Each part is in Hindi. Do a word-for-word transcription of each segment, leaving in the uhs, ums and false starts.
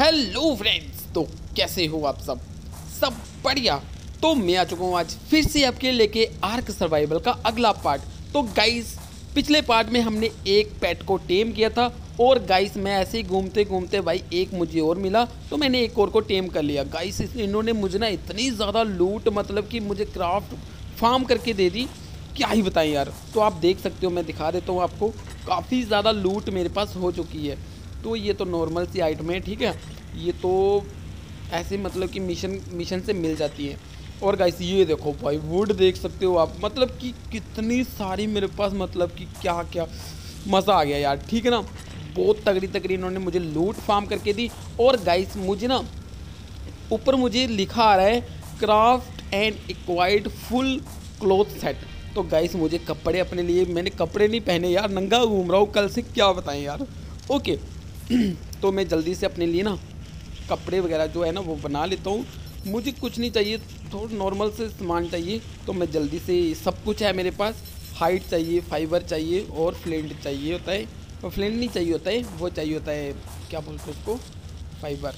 हेलो फ्रेंड्स, तो कैसे हो आप सब सब बढ़िया। तो मैं आ चुका हूँ आज फिर से आपके लेके आर्क सर्वाइवल का अगला पार्ट। तो गाइस, पिछले पार्ट में हमने एक पेट को टेम किया था और गाइस मैं ऐसे ही घूमते घूमते भाई एक मुझे और मिला, तो मैंने एक और को टेम कर लिया। गाइस इन्होंने मुझे ना इतनी ज़्यादा लूट, मतलब कि मुझे क्राफ्ट फार्म करके दे दी, क्या ही बताएं यार। तो आप देख सकते हो, मैं दिखा देता हूँ आपको, काफ़ी ज़्यादा लूट मेरे पास हो चुकी है। तो ये तो नॉर्मल सी आइटम है, ठीक है, ये तो ऐसे मतलब कि मिशन मिशन से मिल जाती है। और गाइस ये देखो भाई, वुड देख सकते हो आप, मतलब कि कितनी सारी मेरे पास, मतलब कि क्या क्या मज़ा आ गया यार, ठीक है ना। बहुत तगड़ी तगड़ी इन्होंने मुझे लूट फार्म करके दी। और गाइस मुझे ना ऊपर मुझे लिखा आ रहा है craft and acquired full cloth set. तो गाइस मुझे कपड़े अपने लिए, मैंने कपड़े नहीं पहने यार, नंगा घूम रहा हूँ कल से, क्या बताएं यार। ओके तो मैं जल्दी से अपने लिए ना कपड़े वगैरह जो है ना वो बना लेता हूँ। मुझे कुछ नहीं चाहिए, थोड़ा नॉर्मल से सामान चाहिए, तो मैं जल्दी से, सब कुछ है मेरे पास। हाइट चाहिए, फाइबर चाहिए और फ्लिंट चाहिए होता है, और फ्लिंट नहीं चाहिए होता है, वो चाहिए होता है, क्या बोलते हैं उसको, फाइबर,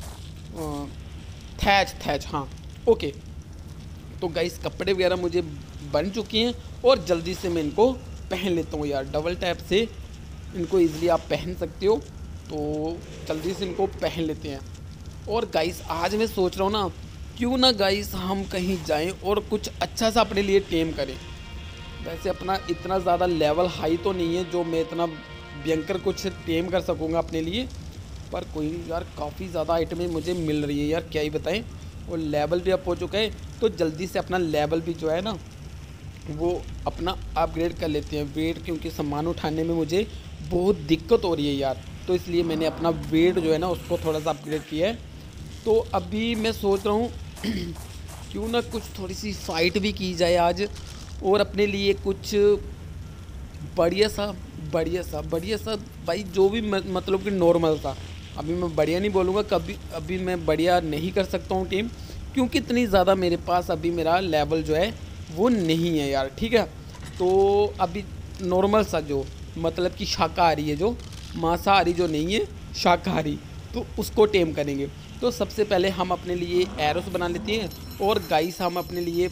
थैच थैच हाँ। ओके तो गाइस कपड़े वगैरह मुझे बन चुके हैं और जल्दी से मैं इनको पहन लेता हूँ यार। डबल टैप से इनको इजीली आप पहन सकते हो, तो जल्दी से इनको पहन लेते हैं। और गाइस आज मैं सोच रहा हूँ ना, क्यों ना गाइस हम कहीं जाएं और कुछ अच्छा सा अपने लिए टेम करें। वैसे अपना इतना ज़्यादा लेवल हाई तो नहीं है जो मैं इतना भयंकर कुछ टेम कर सकूँगा अपने लिए, पर कोई यार काफ़ी ज़्यादा आइटमें मुझे मिल रही है यार, क्या ही बताएं। और लेवल भी अप हो चुका है, तो जल्दी से अपना लेवल भी जो है ना वो अपना अपग्रेड कर लेते हैं। वेट, क्योंकि सामान उठाने में मुझे बहुत दिक्कत हो रही है यार, तो इसलिए मैंने अपना वेट जो है ना उसको थोड़ा सा अपग्रेड किया है। तो अभी मैं सोच रहा हूँ क्यों ना कुछ थोड़ी सी फाइट भी की जाए आज, और अपने लिए कुछ बढ़िया सा बढ़िया सा बढ़िया सा भाई, जो भी मतलब कि नॉर्मल सा। अभी मैं बढ़िया नहीं बोलूँगा, कभी अभी मैं बढ़िया नहीं कर सकता हूँ टीम, क्योंकि इतनी ज़्यादा मेरे पास अभी मेरा लेवल जो है वो नहीं है यार, ठीक है। तो अभी नॉर्मल सा, जो मतलब कि शाकाहारी है, जो मांसाहारी जो नहीं है, शाकाहारी, तो उसको टेम करेंगे। तो सबसे पहले हम अपने लिए एरोस बना लेते हैं, और गाइस हम अपने लिए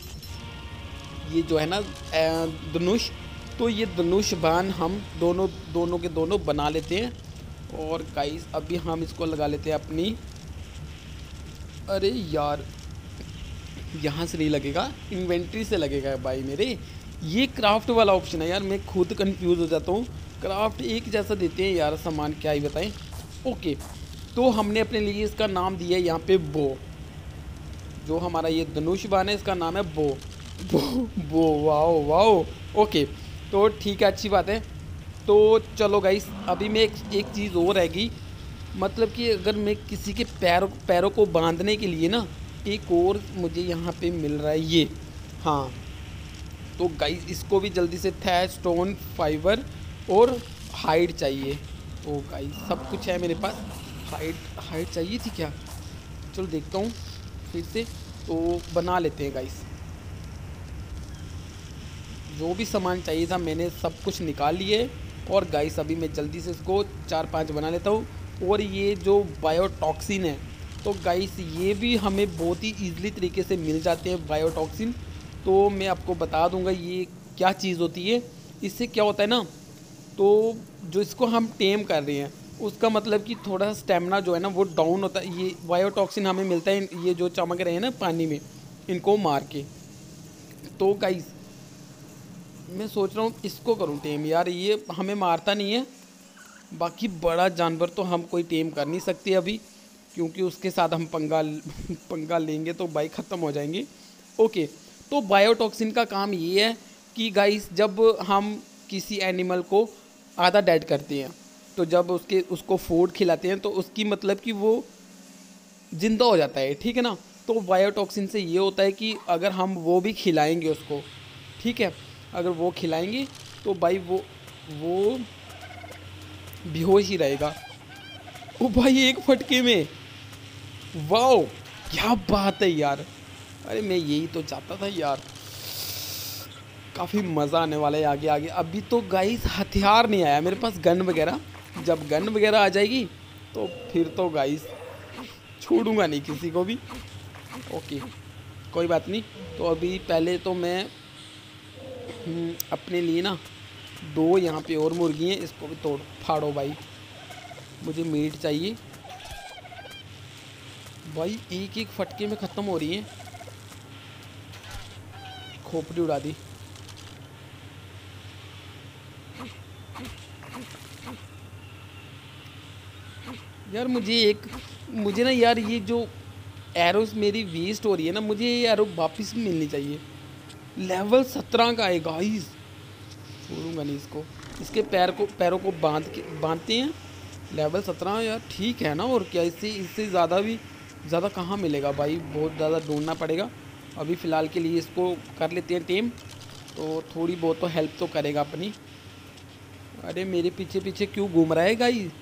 ये जो है ना धनुष, तो ये धनुष बाण हम दोनों दोनों के दोनों बना लेते हैं। और गाइस अभी हम इसको लगा लेते हैं अपनी, अरे यार यहाँ से नहीं लगेगा, इन्वेंट्री से लगेगा भाई मेरे। ये क्राफ्ट वाला ऑप्शन है यार, मैं खुद कंफ्यूज हो जाता हूँ। क्राफ्ट एक जैसा देते हैं यार सामान, क्या ही बताएं। ओके तो हमने अपने लिए इसका नाम दिया है यहाँ पे बो, जो हमारा ये धनुष बाण है इसका नाम है बो बो बो वाओ वाओ। ओके तो ठीक है, अच्छी बात है। तो चलो गाइस, अभी मैं एक, एक चीज़ और रहेगी, मतलब कि अगर मैं किसी के पैरों पैरों को बांधने के लिए ना, एक और मुझे यहाँ पे मिल रहा है ये, हाँ। तो गाइस इसको भी जल्दी से थैच, स्टोन, फाइबर और हाइट चाहिए। तो गाइस सब कुछ है मेरे पास। हाइट हाइट चाहिए थी क्या, चलो देखता हूँ फिर से, तो बना लेते हैं गाइस। जो भी सामान चाहिए था मैंने सब कुछ निकाल लिए। और गाइस अभी मैं जल्दी से इसको चार पांच बना लेता हूँ। और ये जो बायोटॉक्सिन है, तो गाइस ये भी हमें बहुत ही ईजिली तरीके से मिल जाते हैं बायोटॉक्सिन। तो मैं आपको बता दूंगा ये क्या चीज़ होती है। इससे क्या होता है ना, तो जो इसको हम टेम कर रहे हैं उसका मतलब कि थोड़ा स्टेमिना जो है ना वो डाउन होता है। ये बायोटॉक्सिन हमें मिलता है, ये जो चमक रहे हैं ना पानी में, इनको मार के। तो गाइस मैं सोच रहा हूँ इसको करूँ टेम यार, ये हमें मारता नहीं है। बाकी बड़ा जानवर तो हम कोई टेम कर नहीं सकते अभी, क्योंकि उसके साथ हम पंगा पंगा लेंगे तो भाई ख़त्म हो जाएंगे। ओके तो बायोटॉक्सिन का काम ये है कि गाइस जब हम किसी एनिमल को आधा डेड करते हैं, तो जब उसके उसको फूड खिलाते हैं तो उसकी मतलब कि वो ज़िंदा हो जाता है, ठीक है ना। तो बायोटॉक्सिन से ये होता है कि अगर हम वो भी खिलाएंगे उसको, ठीक है, अगर वो खिलाएंगे तो भाई वो वो बेहोश ही रहेगा। ओ भाई एक फटके में, वाओ क्या बात है यार। अरे मैं यही तो चाहता था यार, काफ़ी मज़ा आने वाला है आगे आगे। अभी तो गाइस हथियार नहीं आया मेरे पास, गन वगैरह, जब गन वगैरह आ जाएगी तो फिर तो गाइस छोड़ूंगा नहीं किसी को भी। ओके कोई बात नहीं। तो अभी पहले तो मैं हम्म, अपने लिए ना दो यहाँ पे और मुर्गी हैं, इसको भी तोड़ फाड़ो भाई। मुझे मीट चाहिए भाई, एक एक फटके में ख़त्म हो रही हैं। खोपड़ी उड़ा दी। यार मुझे एक मुझे ना यार ये जो एरोस मेरी वेस्ट हो रही है ना, मुझे ये एरो वापस मिलनी चाहिए। लेवल सत्रह का है गाइस, छोड़ूंगा नहीं इसको। इसके पैर को पैरों को बांध के बांधते हैं। लेवल सत्रह यार ठीक है ना, और क्या इससे इससे ज़्यादा भी ज़्यादा कहाँ मिलेगा भाई, बहुत ज़्यादा ढूंढना पड़ेगा। अभी फ़िलहाल के लिए इसको कर लेते हैं टेम, तो थोड़ी बहुत तो हेल्प तो करेगा अपनी। अरे मेरे पीछे पीछे क्यों घूम रहा है गाइस?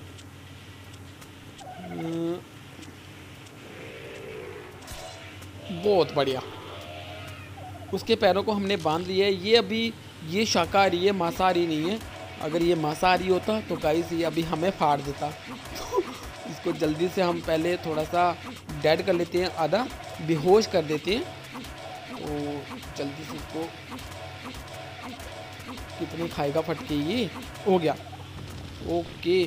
बहुत बढ़िया, उसके पैरों को हमने बांध लिया है। ये अभी ये शाकाहारी है, मांसाहारी नहीं है। अगर ये मांसाहारी होता तो गाइस ये अभी हमें फाड़ देता। तो इसको जल्दी से हम पहले थोड़ा सा डेड कर लेते हैं, आधा बेहोश कर देते हैं। तो जल्दी से इसको, कितने खाएगा फटके, ये हो गया। ओके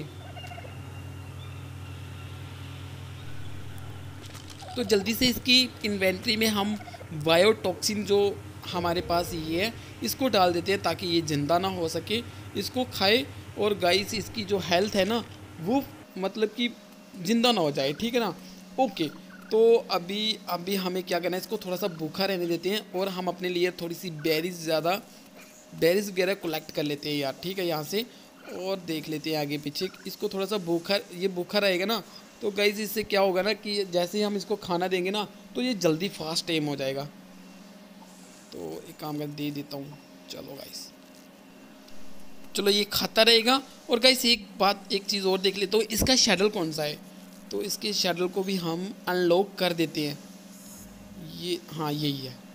तो जल्दी से इसकी इन्वेंट्री में हम बायोटॉक्सिन जो हमारे पास ये है इसको डाल देते हैं, ताकि ये ज़िंदा ना हो सके, इसको खाए। और गाइस इसकी जो हेल्थ है ना वो मतलब कि ज़िंदा ना हो जाए, ठीक है ना। ओके तो अभी अभी हमें क्या करना है, इसको थोड़ा सा भूखा रहने देते हैं, और हम अपने लिए थोड़ी सी बेरीज ज़्यादा बेरीज वगैरह कलेक्ट कर लेते हैं यार, ठीक है यहाँ से। और देख लेते हैं आगे पीछे। इसको थोड़ा सा भूखा ये भूखा रहेगा ना, तो गाइस इससे क्या होगा ना कि जैसे ही हम इसको खाना देंगे ना तो ये जल्दी फास्ट टेम हो जाएगा। तो एक काम कर दे देता हूँ। चलो गाइस, चलो ये खाता रहेगा। और गाइस एक बात एक चीज़ और देख ले, तो इसका शेडल कौन सा है, तो इसके शेडल को भी हम अनलॉक कर देते हैं। ये हाँ यही है,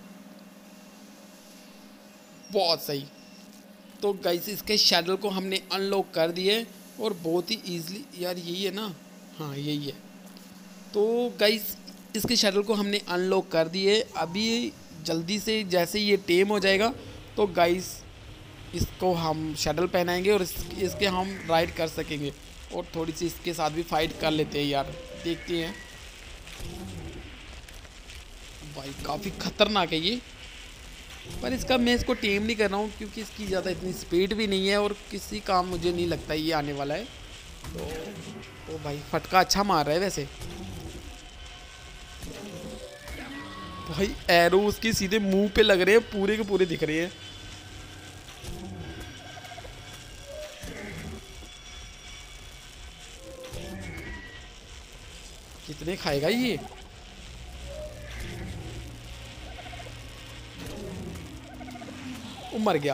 बहुत सही। तो गाइस इसके शेडल को हमने अनलॉक कर दिए, और बहुत ही ईजिली, यार यही है ना, हाँ यही है। तो गाइस इसके शेडल को हमने अनलॉक कर दिए। अभी जल्दी से जैसे ये टेम हो जाएगा तो गाइस इसको हम शेडल पहनाएंगे, और इस, इसके हम राइड कर सकेंगे। और थोड़ी सी इसके साथ भी फाइट कर लेते हैं यार, देखते हैं। भाई काफ़ी खतरनाक है ये, पर इसका मैं इसको टेम नहीं कर रहा हूँ क्योंकि इसकी ज़्यादा इतनी स्पीड भी नहीं है, और किसी काम मुझे नहीं लगता ये आने वाला है। तो, तो भाई फटका अच्छा मार रहा है वैसे। भाई एरो उसके सीधे मुंह पे लग रहे हैं, पूरे के पूरे दिख रहे हैं। कितने खाएगा ये? वो मर गया।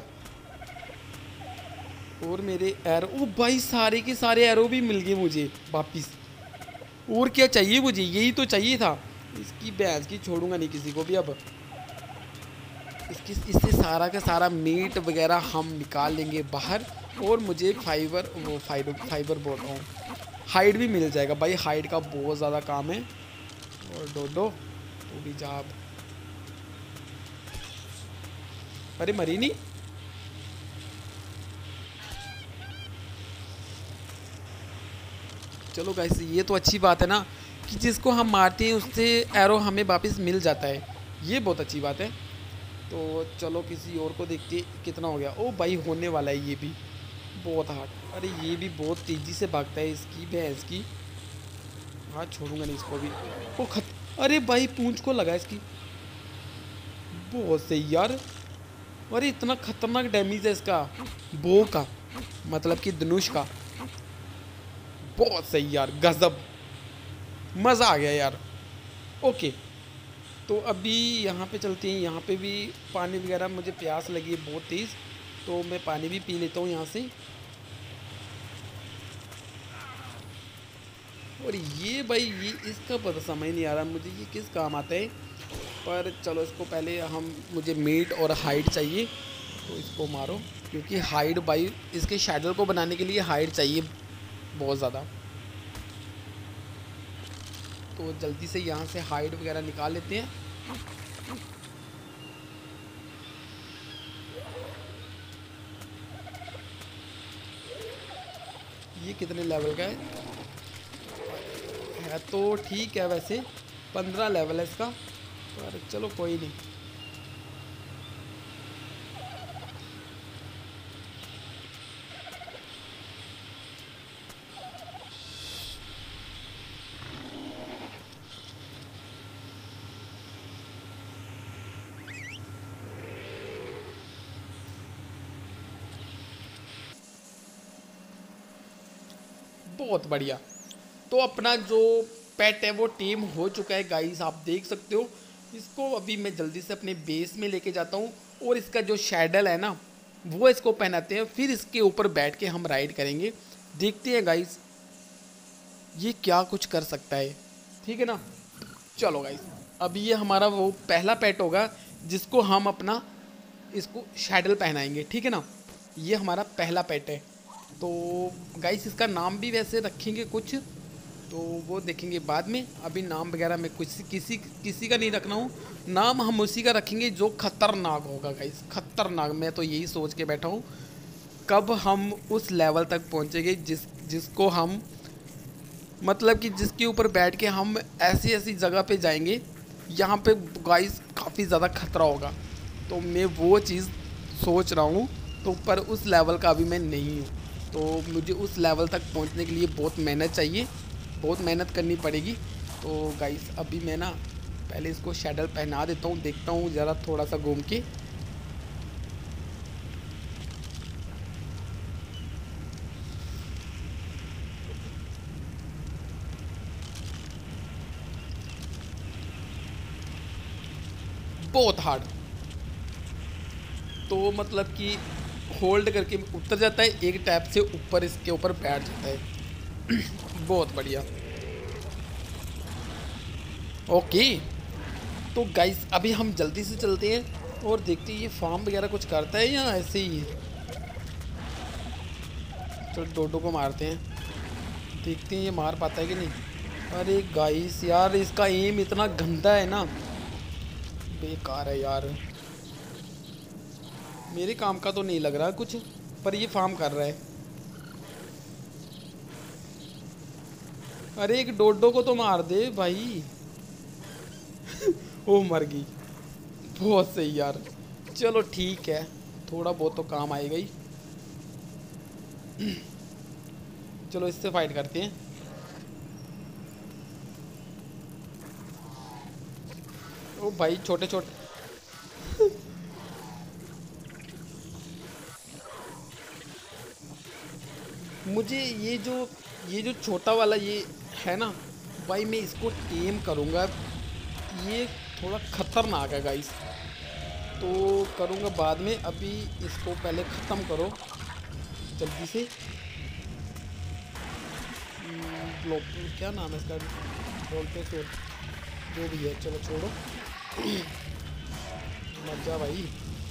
और मेरे एरो, ओ भाई सारे के सारे एरो भी मिल गए मुझे वापिस। और क्या चाहिए मुझे, यही तो चाहिए था। इसकी भैंस की छोड़ूंगा नहीं किसी को भी। अब इसकी इससे सारा का सारा मीट वगैरह हम निकाल लेंगे बाहर, और मुझे फाइबर वो फाइबर फाइबर बोल रहा हूँ हाइड भी मिल जाएगा भाई। हाइड का बहुत ज़्यादा काम है। और डोडो तो भी जाब, अरे मरी नहीं। चलो गाइस ये तो अच्छी बात है ना कि जिसको हम मारते हैं उससे एरो हमें वापस मिल जाता है, ये बहुत अच्छी बात है। तो चलो किसी और को देखते कितना हो गया। ओ भाई होने वाला है ये भी बहुत हार्ड। अरे ये भी बहुत तेज़ी से भागता है, इसकी भैंस की। हाँ छोड़ूंगा नहीं इसको भी। ओ खत अरे भाई पूंछ को लगा इसकी, बहुत सही यार। अरे इतना खतरनाक डैमेज है इसका, बो का मतलब कि धनुष का। बहुत सही यार, गजब, मज़ा आ गया यार। ओके तो अभी यहाँ पे चलते हैं। यहाँ पे भी पानी वगैरह, मुझे प्यास लगी है बहुत तेज़, तो मैं पानी भी पी लेता हूँ यहाँ से। और ये भाई ये इसका पता समझ नहीं आ रहा मुझे ये किस काम आता है, पर चलो इसको पहले हम मुझे मीट और हाइड चाहिए, तो इसको मारो। क्योंकि हाइड भाई इसके शैडल को बनाने के लिए हाइड चाहिए बहुत ज़्यादा। तो जल्दी से यहाँ से हाइड वगैरह निकाल लेते हैं। ये कितने लेवल का है? है तो ठीक है, वैसे पंद्रह लेवल है इसका, पर चलो कोई नहीं। बहुत बढ़िया। तो अपना जो पेट है वो टेम हो चुका है गाइस, आप देख सकते हो। इसको अभी मैं जल्दी से अपने बेस में लेके जाता हूँ और इसका जो शैडल है ना वो इसको पहनाते हैं, फिर इसके ऊपर बैठ के हम राइड करेंगे। देखते हैं गाइस ये क्या कुछ कर सकता है, ठीक है ना। चलो गाइस, अभी ये हमारा वो पहला पेट होगा जिसको हम अपना इसको शैडल पहनाएंगे, ठीक है ना। ये हमारा पहला पेट है। तो गाइस इसका नाम भी वैसे रखेंगे कुछ, तो वो देखेंगे बाद में। अभी नाम वगैरह में कुछ किसी किसी का नहीं रखना हूँ, नाम हम उसी का रखेंगे जो खतरनाक होगा गाइस, खतरनाक। मैं तो यही सोच के बैठा हूँ कब हम उस लेवल तक पहुँचेंगे जिस जिसको हम मतलब कि जिसके ऊपर बैठ के हम ऐसी ऐसी जगह पे जाएंगे यहाँ पे गाइस काफ़ी ज़्यादा खतरा होगा। तो मैं वो चीज़ सोच रहा हूँ, तो पर उस लेवल का अभी मैं नहीं हूँ। तो मुझे उस लेवल तक पहुँचने के लिए बहुत मेहनत चाहिए, बहुत मेहनत करनी पड़ेगी। तो गाइस अभी मैं ना पहले इसको शैडल पहना देता हूँ, देखता हूँ ज़रा थोड़ा सा घूम के। बहुत हार्ड, तो मतलब कि होल्ड करके उतर जाता है, एक टैप से ऊपर इसके ऊपर बैठ जाता है। बहुत बढ़िया। ओके तो गाइस अभी हम जल्दी से चलते हैं और देखते हैं ये फार्म वगैरह कुछ करता है या ऐसे ही है। चलो डोडो को मारते हैं, देखते हैं ये मार पाता है कि नहीं। अरे गाइस यार इसका एम इतना गंदा है ना, बेकार है यार, मेरे काम का तो नहीं लग रहा कुछ, पर ये फार्म कर रहा है। अरे एक डोडो को तो मार दे भाई। वो मर गई, बहुत सही यार। चलो ठीक है, थोड़ा बहुत तो काम आएगा ही। चलो इससे फाइट करते हैं। ओ भाई छोटे छोटे मुझे ये जो ये जो छोटा वाला ये है ना भाई, मैं इसको टेम करूँगा। ये थोड़ा खतरनाक है गाइस, तो करूँगा बाद में। अभी इसको पहले ख़त्म करो जल्दी से। ब्लॉक क्या नाम है इसका, बोलते तो जो भी है, चलो छोड़ो। मर जा भाई।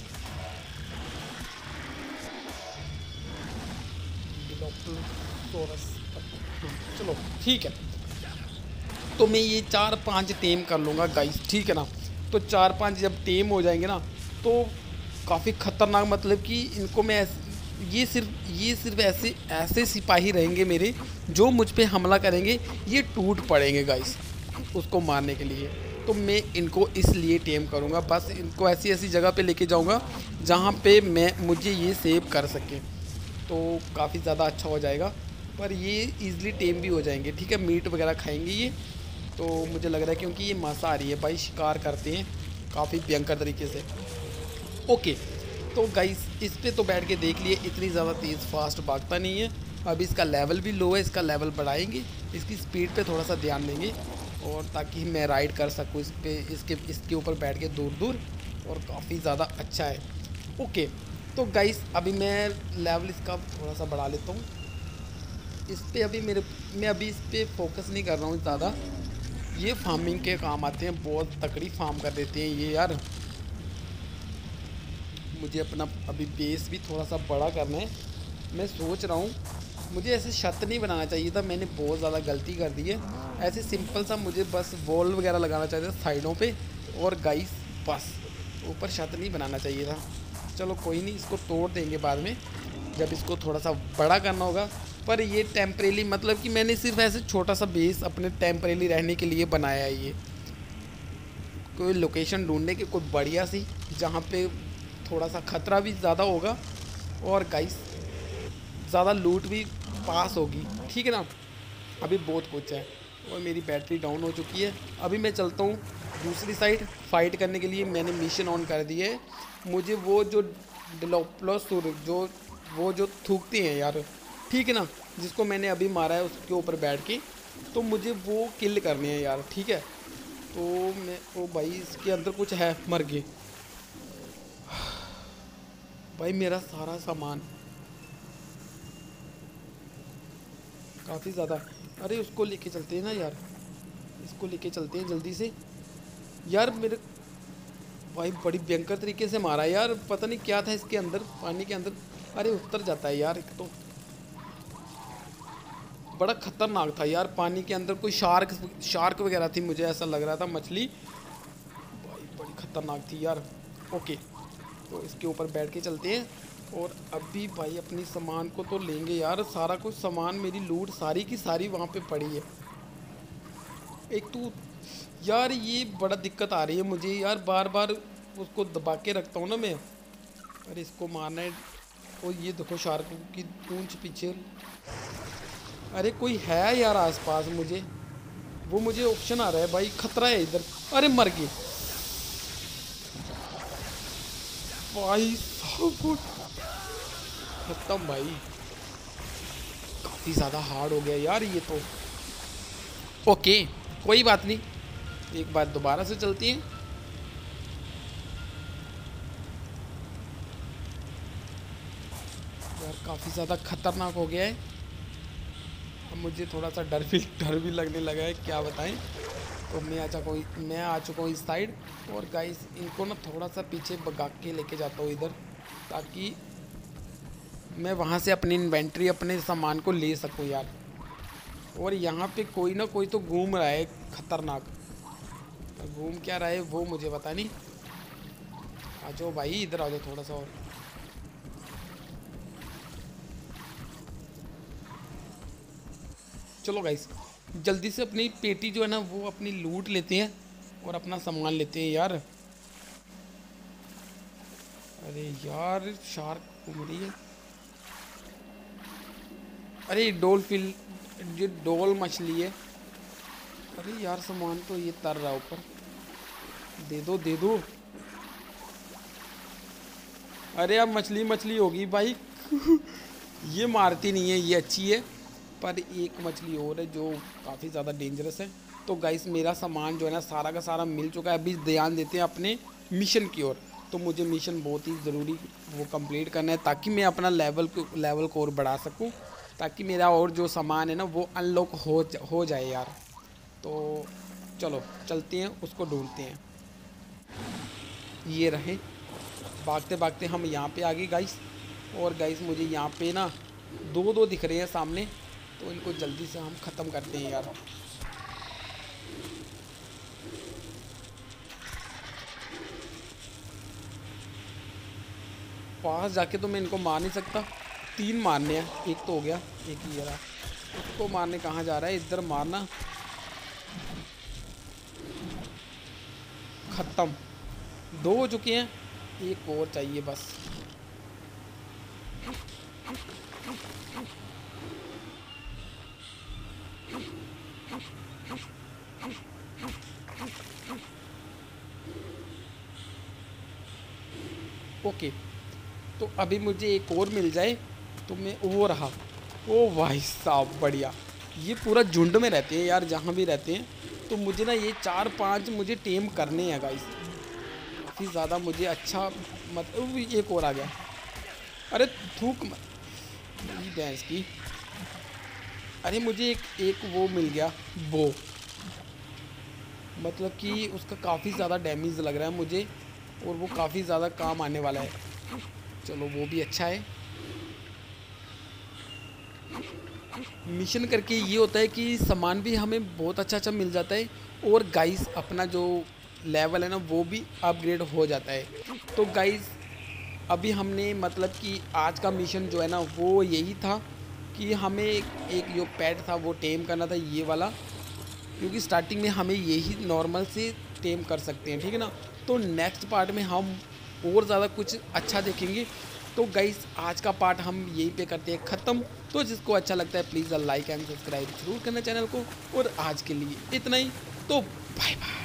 चलो ठीक है, तो मैं ये चार पांच टेम कर लूँगा गाइस, ठीक है ना। तो चार पांच जब टेम हो जाएंगे ना तो काफ़ी ख़तरनाक, मतलब कि इनको मैं ये सिर्फ ये सिर्फ ऐसे ऐसे सिपाही रहेंगे मेरे जो मुझ पे हमला करेंगे, ये टूट पड़ेंगे गाइस उसको मारने के लिए। तो मैं इनको इसलिए टेम करूँगा, बस इनको ऐसी ऐसी जगह पे लेके जाऊँगा जहाँ पे मैं मुझे ये सेव कर सके, तो काफ़ी ज़्यादा अच्छा हो जाएगा। पर ये इजीली टेम भी हो जाएंगे, ठीक है। मीट वगैरह खाएंगे ये, तो मुझे लग रहा है क्योंकि ये मांसाहारी है भाई, शिकार करते हैं काफ़ी भयंकर तरीके से। ओके तो गाइस इस पे तो बैठ के देख लिए, इतनी ज़्यादा तेज़ फास्ट भागता नहीं है। अभी इसका लेवल भी लो है, इसका लेवल बढ़ाएंगे, इसकी स्पीड पे थोड़ा सा ध्यान देंगे, और ताकि मैं राइड कर सकूँ इस पे, इसके इसके ऊपर बैठ के दूर दूर, और काफ़ी ज़्यादा अच्छा है। ओके तो गाइस अभी मैं लेवल इसका थोड़ा सा बढ़ा लेता हूँ। इस पे अभी मेरे मैं अभी इस पे फोकस नहीं कर रहा हूँ ज़्यादा। ये फार्मिंग के काम आते हैं, बहुत तकड़ी फार्म कर देते हैं ये यार। मुझे अपना अभी बेस भी थोड़ा सा बड़ा करना है। मैं सोच रहा हूँ मुझे ऐसे छत नहीं बनाना चाहिए था, मैंने बहुत ज़्यादा गलती कर दी है। ऐसे सिंपल सा मुझे बस वॉल वगैरह लगाना चाहिए था साइडों पे, और गाइस बस ऊपर छत नहीं बनाना चाहिए था। चलो कोई नहीं, इसको तोड़ देंगे बाद में जब इसको थोड़ा सा बड़ा करना होगा। पर ये टेम्परेली, मतलब कि मैंने सिर्फ ऐसे छोटा सा बेस अपने टेम्परेली रहने के लिए बनाया है। ये कोई लोकेशन ढूंढने की कोई बढ़िया सी, जहाँ पे थोड़ा सा ख़तरा भी ज़्यादा होगा और गाइस ज़्यादा लूट भी पास होगी, ठीक है ना। अभी बहुत कुछ है और मेरी बैटरी डाउन हो चुकी है। अभी मैं चलता हूँ दूसरी साइड फाइट करने के लिए। मैंने मिशन ऑन कर दिए है। मुझे वो जो डिलोप्लोसुर जो वो जो थूकते हैं यार, ठीक है ना, जिसको मैंने अभी मारा है उसके ऊपर बैठ के, तो मुझे वो किल करने हैं यार, ठीक है। तो मैं ओ भाई इसके अंदर कुछ है, मर गए भाई। मेरा सारा सामान काफ़ी ज़्यादा, अरे उसको लेके चलते हैं ना यार, इसको लेके चलते हैं जल्दी से यार। मेरे भाई बड़ी भयंकर तरीके से मारा यार, पता नहीं क्या था इसके अंदर, पानी के अंदर। अरे उतर जाता है यार, एक तो बड़ा खतरनाक था यार। पानी के अंदर कोई शार्क शार्क वगैरह थी, मुझे ऐसा लग रहा था, मछली भाई बड़ी खतरनाक थी यार। ओके, तो इसके ऊपर बैठ के चलते हैं और अभी भाई अपनी सामान को तो लेंगे यार। सारा कुछ सामान, मेरी लूट सारी की सारी वहाँ पे पड़ी है। एक तो यार ये बड़ा दिक्कत आ रही है मुझे यार, बार बार उसको दबा के रखता हूँ ना मैं। अरे इसको मारना है। और ये देखो शार्क की पूंछ पीछे। अरे कोई है यार आसपास, मुझे वो मुझे ऑप्शन आ रहा है भाई, खतरा है इधर। अरे मर गए भाई साहब, खत्म भाई। काफ़ी ज़्यादा हार्ड हो गया यार ये तो। ओके कोई बात नहीं, एक बार दोबारा से चलती हैं। यार काफ़ी ज़्यादा खतरनाक हो गया है। अब मुझे थोड़ा सा डर भी डर भी लगने लगा है, क्या बताएं। तो मैं आ चुका हूँ मैं आ चुका हूँ इस साइड, और गाइस इनको ना थोड़ा सा पीछे भगा के लेके जाता हूँ इधर, ताकि मैं वहाँ से अपनी इन्वेंट्री, अपने सामान को ले सकूँ यार। और यहाँ पे कोई ना कोई तो घूम रहा है खतरनाक, घूम क्या रहा है वो मुझे पता नहीं। आ जाओ भाई इधर आ जाओ थोड़ा सा और। चलो गाइस जल्दी से अपनी पेटी जो है ना वो अपनी लूट लेते हैं और अपना सामान लेते हैं यार। अरे यार शार्क घूम रही है। अरे डोलफिल, ये डोल मछली है। अरे यार सामान तो ये तर रहा ऊपर, दे दो दे दो। अरे अब मछली मछली होगी भाई ये मारती नहीं है, ये अच्छी है। पर एक मछली और है जो काफ़ी ज़्यादा डेंजरस है। तो गाइस मेरा सामान जो है ना सारा का सारा मिल चुका है। अभी ध्यान देते हैं अपने मिशन की ओर। तो मुझे मिशन बहुत ही ज़रूरी वो कंप्लीट करना है, ताकि मैं अपना लेवल को लेवल को और बढ़ा सकूं, ताकि मेरा और जो सामान है ना वो अनलॉक हो हो जाए यार। तो चलो चलते हैं, उसको ढूंढते हैं। ये रहे, भागते भागते हम यहाँ पे आ गए गाइस। और गाइस मुझे यहाँ पे ना दो दो दिख रहे हैं सामने, तो इनको जल्दी से हम ख़त्म करते हैं यार। पास जाके तो मैं इनको मार नहीं सकता, तीन मारने हैं, एक तो हो गया, एक ही रहा। उसको मारने कहाँ जा रहा है, इधर मारना। ख़त्म, दो हो चुके हैं, एक और चाहिए बस। ओके, तो अभी मुझे एक और मिल जाए तो मैं वो रहा। ओ भाई साहब बढ़िया, ये पूरा झुंड में रहते हैं यार, जहाँ भी रहते हैं। तो मुझे ना ये चार पांच मुझे टेम करने हैं गाइस, काफ़ी ज़्यादा मुझे अच्छा। मतलब एक और आ गया, अरे थूक मत भैंस की। अरे मुझे एक एक वो मिल गया, वो मतलब कि उसका काफ़ी ज़्यादा डैमेज लग रहा है मुझे, और वो काफ़ी ज़्यादा काम आने वाला है। चलो वो भी अच्छा है। मिशन करके ये होता है कि सामान भी हमें बहुत अच्छा अच्छा मिल जाता है और गाइस अपना जो लेवल है ना वो भी अपग्रेड हो जाता है। तो गाइस अभी हमने मतलब कि आज का मिशन जो है ना वो यही था कि हमें एक जो पेट था वो टेम करना था, ये वाला, क्योंकि स्टार्टिंग में हमें यही नॉर्मल से टेम कर सकते हैं, ठीक है ना। तो नेक्स्ट पार्ट में हम और ज़्यादा कुछ अच्छा देखेंगे। तो गाइस आज का पार्ट हम यहीं पे करते हैं ख़त्म। तो जिसको अच्छा लगता है प्लीज़ लाइक एंड सब्सक्राइब जरूर करना चैनल को। और आज के लिए इतना ही, तो बाय बाय।